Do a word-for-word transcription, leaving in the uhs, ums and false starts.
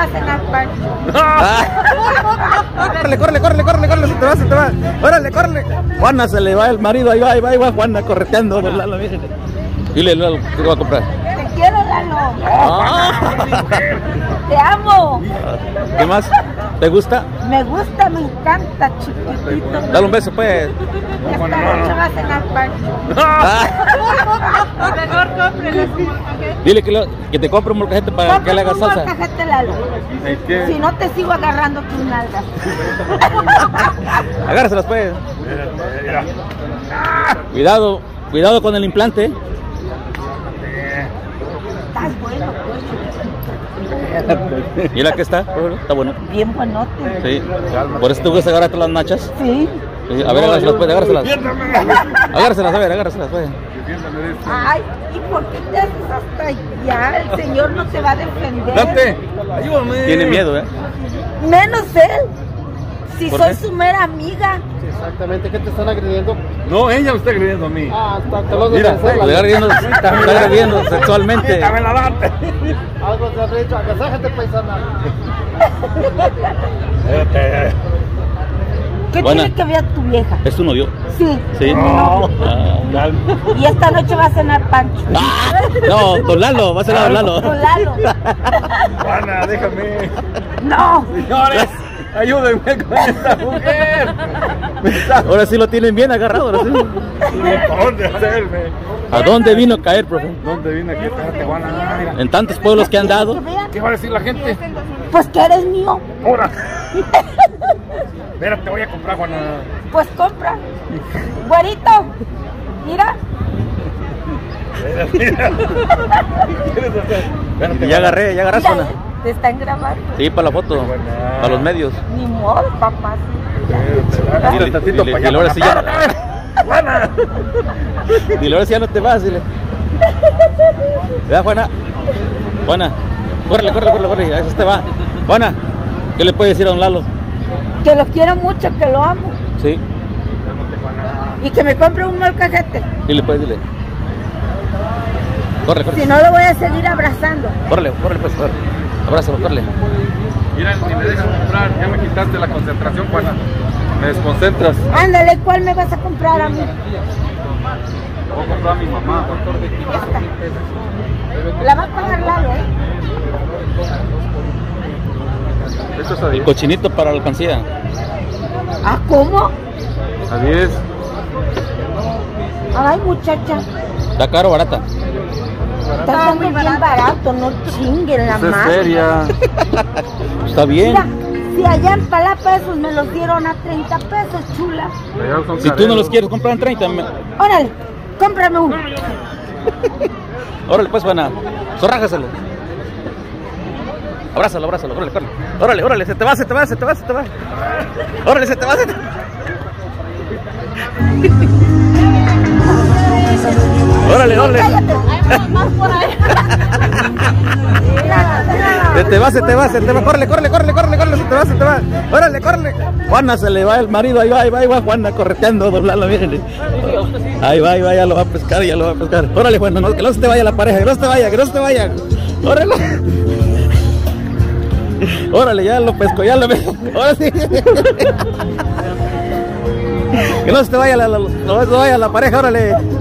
va a cenar Pancho. Córrele, córrele, córrele, córrele, córrele, se te va, se te va. Órale, córrele. Juana se le va el marido, ahí va, ahí va, ahí va, Juana correteando, don Lalo, miren. Dile, Lalo, ¿qué va a comprar? Te quiero, Lalo. Ah. Te amo. ¿Qué más? ¿Te gusta? Me gusta, me encanta, chiquitito. Dale un beso, pues. Esta noche va a cenar Pancho. Ah. Mejor cómprele. Dile que, lo, que te compre un molcajete para que le hagas salsa. Un molcajete, Lalo. Si no te sigo agarrando tus nalgas. Agárraselas, pues. Cuidado, cuidado con el implante. Estás bueno, pues. Mira que está, está bueno. Bien buenote. Sí. Por eso tú gusta agarrarte las nachas. Sí. Sí. A ver, agárraselas, pues, agárraselas. Agárraselas, a ver, agárraselas, pues. Ay, ¿y por qué te haces hasta allá? El señor no te va a defender. Date, ayúdame. Tiene miedo, ¿eh? Menos él. Si ¿Por soy qué? su mera amiga. Exactamente, ¿qué te están agrediendo? No, ella me está agrediendo a mí. Ah, está, te lo Mira, Te está agrediendo, te está agrediendo sexualmente. Dame la date. Algo te has dicho, agasájate, paisana. ¿Qué Buena. tiene que ver tu vieja? ¿Es tu novio? Sí. Sí. No. Ah. Y esta noche va a cenar Pancho. No, don Lalo, va a ser don Lalo. Con Lalo. Juana, déjame. No. Señores, ayúdenme con esta mujer. Me está Ahora sí lo tienen bien agarrado, ahora sí. ¿Dónde hacerme? ¿A dónde vino a caer, profe? ¿Dónde vine aquí? Espérate, Juana. Mira. En tantos pueblos que han dado. Que vean, ¿Qué va a decir la gente? pues que eres mío. Ahora. Espérate, voy a comprar, Juana. Pues compra. Güerito. Mira. ¿Quieres hacer? Espérate, Ya agarré, ya agarraste Mira, una. te están grabando. Sí, para la foto, para los medios. Ni modo, papá. Juana. Dile tantito Dile, para allá. dile, ahora sí ya, Juana. dile, ahora sí ya no te vas, dile. ¿Verdad, Juana? Juana, córrele, córrele, córrele, córrele, a eso te va. Juana, ¿qué le puedes decir a don Lalo? Que lo quiero mucho, que lo amo. Sí, Y que me compre un molcajete. dile, pues, dile. Corre, corre. Si no, lo voy a seguir abrazando. Córrele, córrele, pues, corre. Abrázalo, córrele. Mira, ni me dejas comprar. Ya me quitaste la concentración, Juana. Me desconcentras. Ándale, ¿cuál me vas a comprar a mí? Voy a comprar a mi mamá. La va a pagar Lalo, ¿eh? Esto es a diez. Cochinito para la alcancía. ¿Ah, cómo? A diez. Ay, muchacha. ¿Está caro o barata? Está dando bien barato, no chinguen la Esa es madre. seria. Está bien. Mira, si allá en Palapa esos me los dieron a treinta pesos, chula. Allá son Si tú no careros. los quieres comprar en treinta, me... Órale, cómprame uno. órale, pues, Juana. Zorrájaselo. Abrázalo, abrázalo, órale, órale. Órale, órale, se te va, se te va, se te va, se te va. Órale, se te va, se te va. Órale, órale. Cállate. Más por ahí. Se te va, se te va, se te va. Córrele, córrele, córrele, córrele, córrele, se te va, se te va. Órale, córrele. Juana se le va el marido, ahí va, ahí va, ahí va, Juana correteando, don Lalo, mírenle. Ahí va, ahí va, ya lo va a pescar, ya lo va a pescar. Órale, Juana, no, que no se te vaya la pareja, que no se te vaya, que no se te vaya. Órale. Órale, ya lo pesco, ya lo pesco. Ahora sí. Que no se te vaya la, la, no se te vaya la pareja, órale.